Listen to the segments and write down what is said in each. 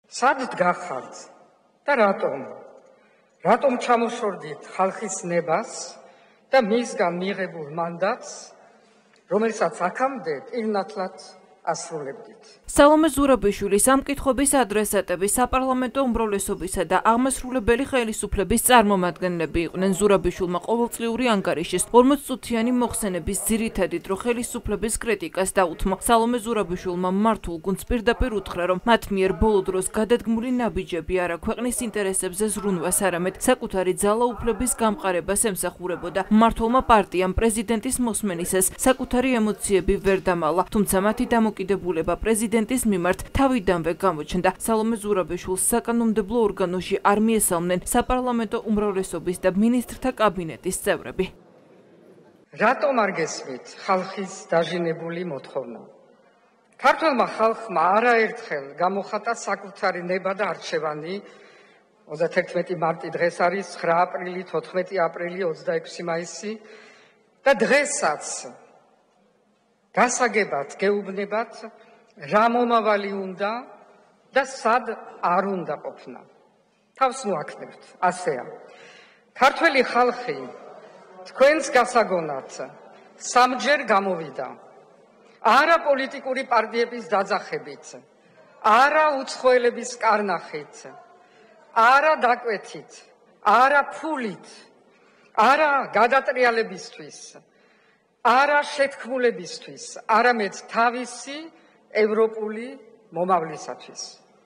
სად დგახართ და რატომ? რატომ ჩამოშორდით ხალხის ნებას და მისგან მიღებულ მანდატს, რომელსაც აქამდე პირნათლად ასრულებდით? სალომე ზურაბიშვილის ამ კითხვების ადრესატები საპარლამენტო უმრავლესობისა და აღმასრულებელი ხელისუფლების წარმომადგენლები იყვნენ. ზურაბიშვილმა ყოველწლიური ანგარიშის 40 წუთიანი მოხსენების ძირითადი დრო ხელისუფლების კრიტიკას დაუთმო. სალომე ზურაბიშვილმა მმართულ გუნდს პირდაპირ უთხრა, რომ მათ მიერ ბოლო დროს გადადგმული ნაბიჯები არა ქვეყნის ინტერესებზე ზრუნვას, არამედ საკუთარი ძალაუფლების გამყარებას ემსახურებოდა. მმართველმა პარტიამ პრეზიდენტის მოსმენისას საკუთარი ემოციები ვერ დამალა, თუმცა მათი დამოკიდებულება პრეზიდენტის მიმართ თავიდანვე გამოჩნდა. სალომე ზურაბიშვილს საკანონმდებლო ორგანოში არ მიესალმნენ საპარლამენტო უმრავლესობის და მინისტრთა კაბინეტის წევრები. რატომ არ გესმით ხალხის დაჟინებული მოთხოვნა? ქართველმა ხალხმა არაერთხელ გამოხატა საკუთარი ნება და არჩევანი. 31 მარტი დღეს არის, 9 აპრილი, 14 აპრილი, 26 მაისი და დღესაც გასაგებად გეუბნებათ, რა მომავალი უნდა და სად არ უნდა ყოფნა. თავს მოაქნებთ, ასეა. ქართველი ხალხი თქვენს გასაგონად სამჯერ გამოვიდა. არა პოლიტიკური პარტიების დაძახებით, არა უცხოელების კარნახით, არა დაკვეთით, არა ფულით, არა გადატრიალებისთვის, არა შეთქმულებისთვის, არამედ თავისი ევროპული მომავლისათვის.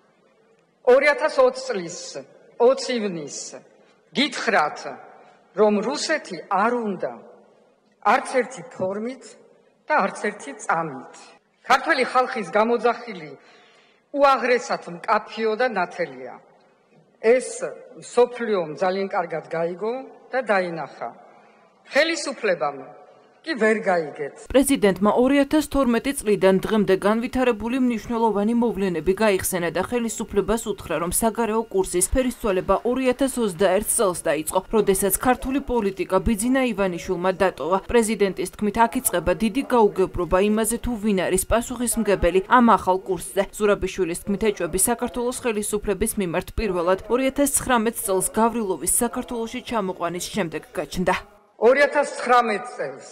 2020 წლის 20 ივნისს გითხრათ, რომ რუსეთი არ უნდა არც ერთი ფორმით და არც ერთი წამით. ქართველი ხალხის გამოძახილი უაღრესად მკაფიო და ნათელია. ეს მსოფლიომ ძალიან კარგად გაიგო და დაინახა. ხელისუფლებამ კი ვერ გაიგეთ. პრეზიდენტმა 2012 წლიდან დღემდე განვითარებული მნიშვნელოვანი მოვლენები გაიხსენა და ხელისუფლებას უთხრა, რომ საგარეო კურსის ფერისცვალება 2021 წელს დაიწყო, როდესაც ქართული პოლიტიკა ბიძინა ივანიშვილმა დატოვა. პრეზიდენტის თქმით, აქ იწყება დიდი გაუგებრობა იმაზე, თუ ვინ არის პასუხისმგებელი ამ ახალ კურსზე. ზურაბიშვილის თქმით, ეჭვები საქართველოს ხელისუფლების მიმართ პირველად 2019 წელს გავრილოვის საქართველოში ჩამოყვანის შემდეგ გაჩნდა. 2019 წელს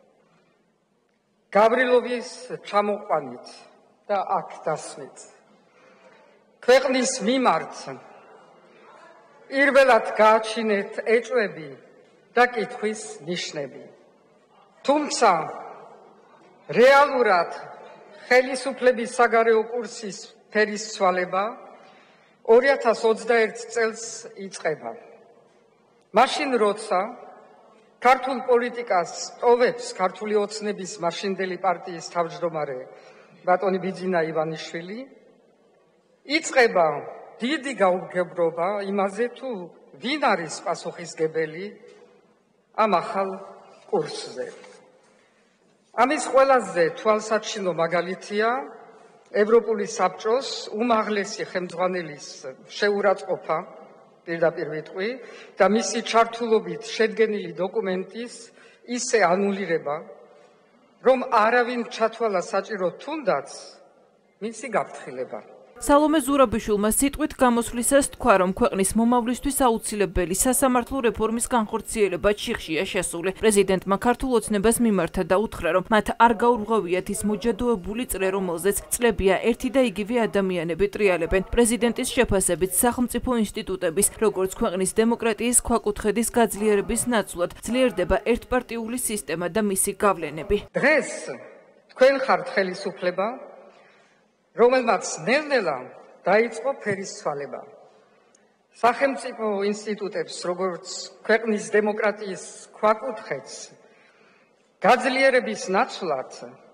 გავრილოვის ჩამოყვანით და აქ დასვით ქვეყნის მიმართ პირველად გააჩინეთ ეჭვები და კითხვის ნიშნები. თუმცა რეალურად ხელისუფლების საგარეო კურსის ფერისცვალება 2021 წელს იწყება. მაშინ როცა ქართულ პოლიტიკას ტოვებს ქართული ოცნების მაშინდელი პარტიის თავმჯდომარე ბატონი ბიძინა ივანიშვილი, იწყება დიდი გაუგებრობა იმაზე, თუ ვინ არის პასუხისმგებელი ამ ახალ კურსზე. ამის ყველაზე თვალსაჩინო მაგალითია ევროპული საბჭოს უმაღლესი ხელმძღვანელის შეურაცხყოფა, პირდაპირ ვიტყვი, და მისი ჩართულობით შედგენილი დოკუმენტის ისე ანულირება, რომ არავინ ჩათვალა საჭირო თუნდაც მისი გაფრთხილება. სალომე ზურაბიშვილმა სიტყვით გამოსვლისას თქვა, რომ ქვეყნის მომავლისთვის აუცილებელი სასამართლო რეფორმის განხორციელება ჩიხშია შესული. პრეზიდენტმა ქართულ ოცნებას მიმართა და უთხრა, რომ მათ არ გაურღვევიათ ის მოჯადოებული წრე, რომელზეც წლებია ერთი და იგივე ადამიანები ტრიალებენ. პრეზიდენტის შეფასებით, სახელმწიფო ინსტიტუტების, როგორც ქვეყნის დემოკრატიის ქვაკუთხედის გაძლიერების ნაცვლად ძლიერდება ერთპარტიული სისტემა და მისი გავლენები. დღეს თქვენ ხართ ხელისუფლება, რომელმაც ნელ-ნელა დაიწყო ფერისცვალება. სახელმწიფო ინსტიტუტებს, როგორც ქვეყნის დემოკრატიის ქვაკუთხედს, გაძლიერების ნაცვლად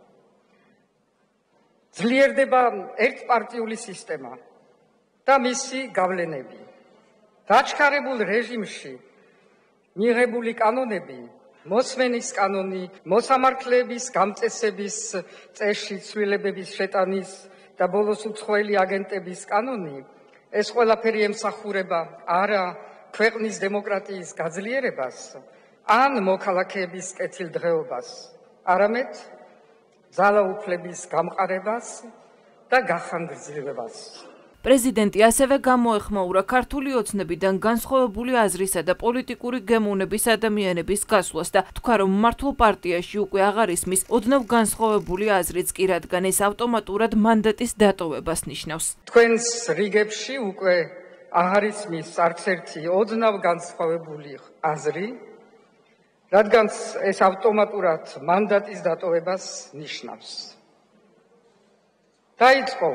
ძლიერდება ერთპარტიული სისტემა და მისი გავლენები. დაჩქარებულ რეჟიმში მიღებული კანონები, მოსმენის კანონი, მოსამართლეების გამწესების წესში ცვლილებების შეტანის და ბოლოს უცხოელი აგენტების კანონი, ეს ყველაფერი ემსახურება არა ქვეყნის დემოკრატიის გაძლიერებას, ან მოქალაქეების კეთილდღეობას, არამედ ძალაუფლების გამყარებას და გახანგრძლივებას. პრეზიდენტი ასევე გამოეხმაურა ქართული ოცნებიდან განსხვავებული აზრისა და პოლიტიკური გემოვნების ადამიანების გასვლას და თქვა, რომ მმართველ პარტიაში უკვე აღარ ისმის ოდნავ განსხვავებული აზრიც კი, რადგან ეს ავტომატურად მანდატის დატოვებას ნიშნავს. თქვენს რიგებში უკვე აღარ ისმის არც ერთი ოდნავ განსხვავებული აზრი, რადგან ეს ავტომატურად მანდატის დატოვებას ნიშნავს. დაიწყო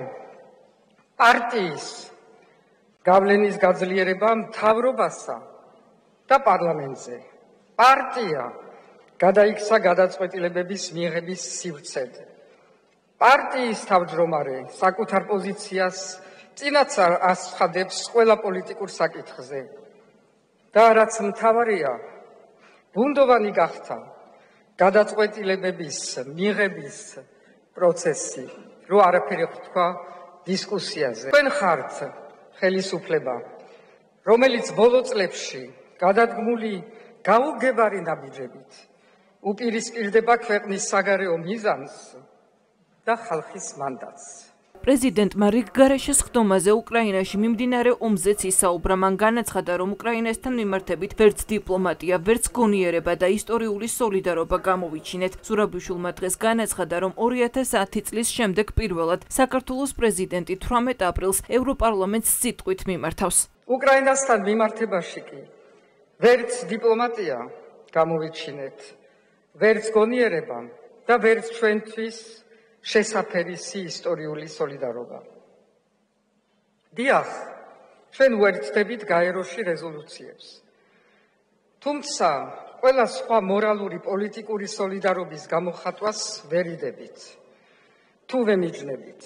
პარტიის გავლენის გაძლიერება მთავრობასა და პარლამენტზე. პარტია გადაიქცა გადაწყვეტილებების მიღების სივრცედ. პარტიის თავმჯდომარე საკუთარ პოზიციას წინაც აცხადებს ყველა პოლიტიკურ საკითხზე და რაც მთავარია, ბუნდოვანი გახდა გადაწყვეტილებების მიღების პროცესი, რო არაფერი თქვა დისკუსიაზე. თქვენ ხართ ხელისუფლება, რომელიც ბოლო წლებში გადადგმული გაუგებარი ნაბიჯებით უპირისპირდება ქვეყნის საგარეო მიზანს და ხალხის მანდატს. პრეზიდენტმა რიგგარეშეს ხდომაზე უკრაინაში მიმდინარე ომზეც ისაუბრა. მან განაცხადა, რომ უკრაინასთან მიმართებით ვერც დიპლომატია, ვერც გონიერება და ისტორიული სოლიდარობა გამოვიჩინეთ. ზურაბიშვილმა დღეს განაცხადა, რომ 2010 წლის შემდეგ პირველად საქართველოს პრეზიდენტი 18 აპრილს ევროპარლამენტს სიტყვით მიმართავს. უკრაინასთან მიმართებაში კი ვერც დიპლომატია გამოვიჩინეთ, ვერც გონიერება და ვერც ჩვენთვის შესაფერისი ისტორიული სოლიდარობა. დიახ, ჩვენ უერთდებით გაეროში რეზოლუციებს. თუმცა, ყველა სხვა მორალური პოლიტიკური სოლიდარობის გამოხატვას ვერ იდებით. თუ ვემიჯნებით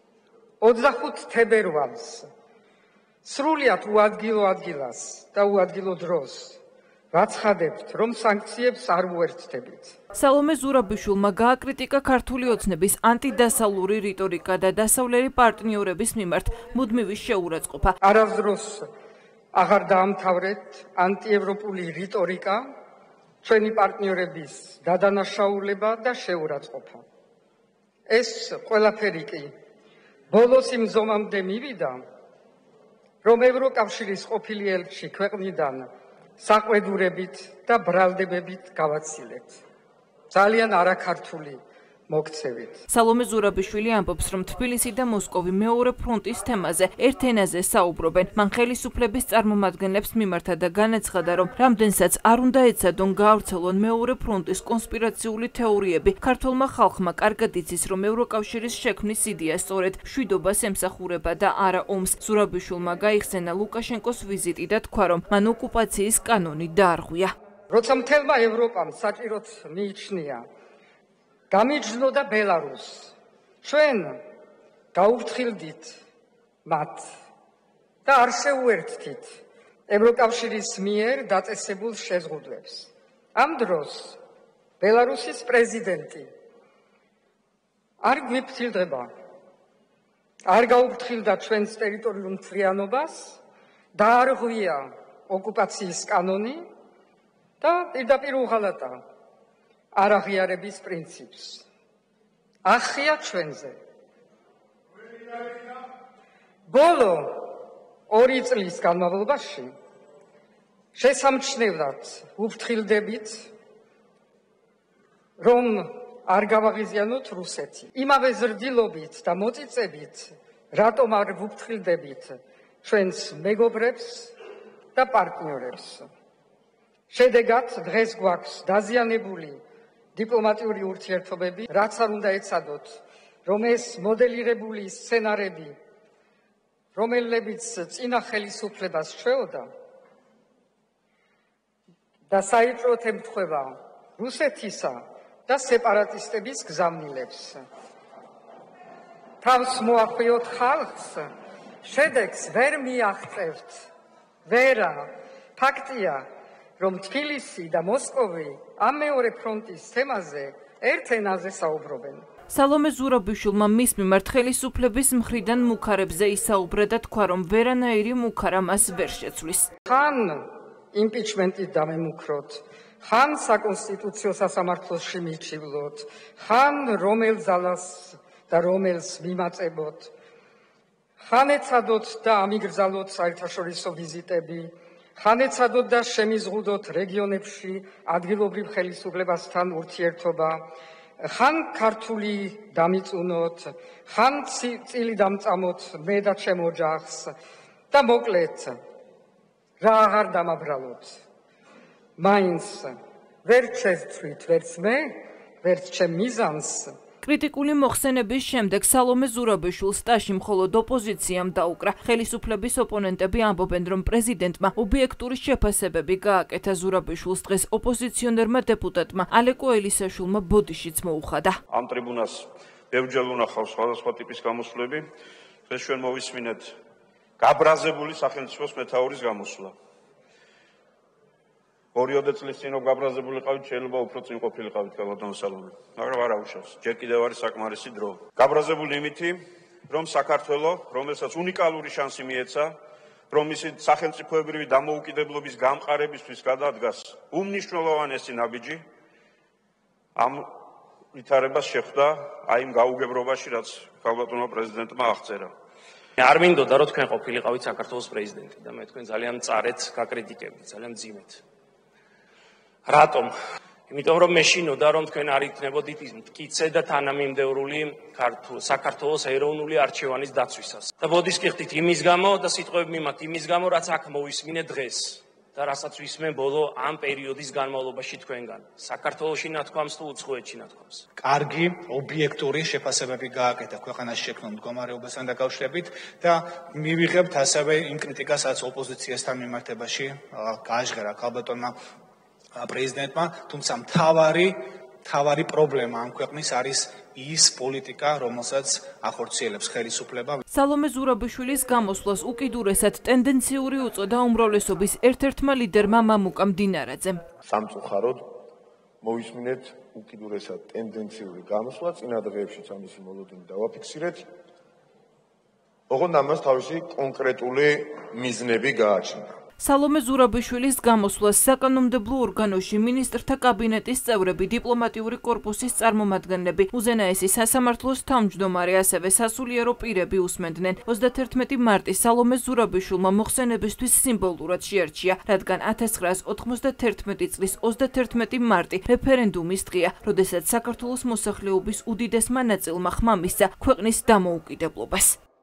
25 თებერვალს სრულიად უადგილო ადგილას და უადგილო დროს ვაცხადებთ, რომ სანქციებს არ უერთდებით. სალომე ზურაბიშვილმა გააკრიტიკა ქართული ოცნების ანტიდასავლური რიტორიკა და დასავლელი პარტნიორების მიმართ მუდმივი შეურაცხყოფა. არასდროს აღარ დაამთავრეთ ანტიევროპული რიტორიკა, ჩვენი პარტნიორების დადანაშაულება და შეურაცხყოფა. ეს ყველაფერი კი ბოლოს იმ ზომამდე მივიდა, რომ ევროკავშირის ყოფილი ელჩი ქვეყნიდან საყვედურებით და ბრალდებებით გავაცილეთ. ძალიან არაქართული მოქცევით. სალომე ზურაბიშვილი ამბობს, რომ თბილისი და მოსკოვი მეორე ფრონტის თემაზე ერთ ენაზე საუბრობენ. მან ხელისუფლების წარმომადგენლებს მიმართა და განაცხადა, რომ რამდენსაც არ უნდა ეცადონ გაავრცელონ მეორე ფრონტის კონსპირაციული თეორიები, ქართველმა ხალხმა კარგად იცის, რომ ევროკავშირის შექმნის იდეა სწორედ მშვიდობას ემსახურება და არა ომს. ზურაბიშვილმა გაიხსენა ლუკაშენკოს ვიზიტი და თქვა, რომ მან ოკუპაციის კანონი დაარღვია. როცა მთელმა ევროპამ საჭიროდ მიიჩნია გამიჯნოდა ბელარუსს. ჩვენ გაუფრთხილდით მათ და არ შეუერთდით ევროკავშირის მიერ დაწესებულ შეზღუდვებს. ამ დროს ბელარუსის პრეზიდენტი არ გვიფრთხილდება, არ გაუფრთხილდა ჩვენს ტერიტორიულ მთლიანობას, დაარღვია ოკუპაციის კანონი და პირდაპირ უღალატა არაღიარების პრინციპს. ახია ჩვენზე. ბოლო 2 წლის განმავლობაში შესამჩნევად ვუფრთხილდებით, რომ არ გავაღიზიანოთ რუსეთი. იმავე ზრდილობით და მოწიწებით, რატომ არ ვუფრთხილდებით ჩვენს მეგობრებს და პარტნიორებს. შედეგად დღეს გვაქვს დაზიანებული დიპლომატიური ურთიერთობები, რაც არ უნდა ეცადოთ, რომ ეს მოდელირებული სცენარები, რომლებიც წინა ხელისუფლებას ჩვეოდა და საერთოდ ემთხვევა რუსეთისა და სეპარატისტების გზავნილებს. თავს მოახვიოთ ხალხს, შედეგს ვერ მიაღწევთ. ვერა, ფაქტია, რომ თბილისი და მოსკოვი ამ მეორე ფრონტის თემაზე ერთ ენაზე საუბრობენ. სალომე ზურაბიშვილმა მის მიმართ ხელისუფლების მხრიდან მუქარებზე ისაუბრა და თქვა, რომ ვერანაირი მუქარა მას ვერ შეცვლის. ხან იმპიჩმენტით დამემუქროთ, ხან საკონსტიტუციო სასამართლოში მიჩივლოთ, ხან რომელ ძალას და რომელს მიმაწებოთ, ხან ეცადოთ და ამიგრძალოთ საერთაშორისო ვიზიტები, ხან ეცადოთ და შემიზღუდოთ რეგიონებში ადგილობრივ ხელისუფლებასთან ურთიერთობა, ხან ქართული დამიწუნოთ, ხან წილი დამწამოთ მე და ჩემ ოჯახს და მოკლედ რა აღარ დამაბრალოთ. მაინც ვერ შეცვლით ვერც მე, ვერც ჩემ მიზანს. კრიტიკული მოხსენების შემდეგ სალომე ზურაბიშვილს სტაჟი მხოლოდ ოპოზიციამ დაუკრა. ხელისუფლების ოპონენტები ამბობენ, რომ პრეზიდენტმა ობიექტური შეფასებები გააკეთა ზურაბიშვილს დღეს ოპოზიციონერმა დეპუტატმა ალეკო ელისაშვილმა ბოდიშიც მოუხადა. ამ ტრიბუნას ბევრჯერ უნახავს სხვადასხვა ტიპის გამოსვლები. დღეს ჩვენ მოვისმინეთ გაბრაზებული სახელმწიფოს მეთაურის გამოსვლა. 2 წლის წინ გაბრაზებულიყავით, შეიძლება უფრო წინ ყოფილიყავით ბატონო სალომე, მაგრამ არ აუშავს. ჯერ კიდევ არის საკმარისი დრო. გაბრაზებული იმითი, რომ საქართველოს, რომელსაც უნიკალური შანსი მიეცა, რომ მისი სახელმწიფოებრივი დამოუკიდებლობის გამყარებისთვის გადადგას უმნიშვნელოვანესი ნაბიჯი, ამ ვითარებას შეხვდა აი იმ გაუგებრობაში, რაც ქალბატონმა პრეზიდენტმა აღწერა. არ მინდოდა რომ თქვენ ყოფილიყავით საქართველოს პრეზიდენტი და მე თქვენ ძალიან მწარედ გაკრიტიკებდით, ძალიან მძიმედ. რატომ? იმიტომ რომ მეშინოდა რომ თქვენ არ იქნებოდით მტკიცე და თანამიმდევრული საქართველოს ეროვნული არჩევანის დაცვისას. და ბოდიშს გიხდით იმის გამო და სიტყვები მიმართ იმის გამო, რაც აქ მოვისმინე დღეს და რასაც ვისმენ ბოლო ამ პერიოდის განმავლობაში თქვენგან. საქართველოში ნათქვამს თუ უცხოეთში ნათქვამს. კარგი, ობიექტური შეფასებები გააკეთა ქვეყანას შექმნილ მდგომარეობასთან დაკავშირებით და მივიღებთ ასევე იმ კრიტიკასაც ოპოზიციასთან მიმართებაში გააჟღერა ქალბატონმა პრეზიდენტმა, თუმცა მთავარი პრობლემა ამ ქვეყნის არის ის პოლიტიკა, რომელსაც ახორციელებს ხელისუფლება. სალომე ზურაბიშვილის გამოსვლას უკიდურესად ტენდენციური უწოდა უმრავლესობის ერთ-ერთმა ლიდერმა მამუკა მდინარაძემ. სამწუხაროდ მოვისმინეთ უკიდურესად ტენდენციური გამოსვლა, წინა დღეებშიც ამისი მოლოდინი დავაფიქსირეთ. ოღონდ ამას თავისი კონკრეტული მიზნები გააჩნდა. სალომე ზურაბიშვილის გამოსვლას საკანონმდებლო ორგანოში მინისტრთა კაბინეტის წევრები, დიპლომატიური კორპუსის წარმომადგენლები, უზენაესი სასამართლოს თავმჯდომარე, ასევე სასულიერო პირები უსმენდნენ. 31 მარტი სალომე ზურაბიშვილმა მოხსენებისთვის სიმბოლურად შეარჩია, რადგან 1991 წლის 31 მარტი რეფერენდუმის დღეა, როდესაც საქართველოს მოსახლეობის უდიდესმა ნაწილმა ხმა მისცა ქვეყნის დამოუკიდებლობას.